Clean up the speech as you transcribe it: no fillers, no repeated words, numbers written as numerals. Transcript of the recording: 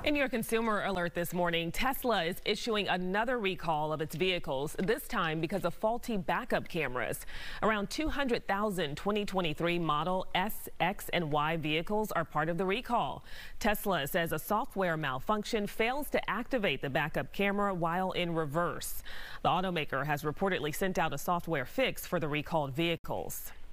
In your consumer alert this morning, Tesla is issuing another recall of its vehicles, this time because of faulty backup cameras. Around 200,000 2023 Model S, X, and Y vehicles are part of the recall. Tesla says a software malfunction fails to activate the backup camera while in reverse. The automaker has reportedly sent out a software fix for the recalled vehicles.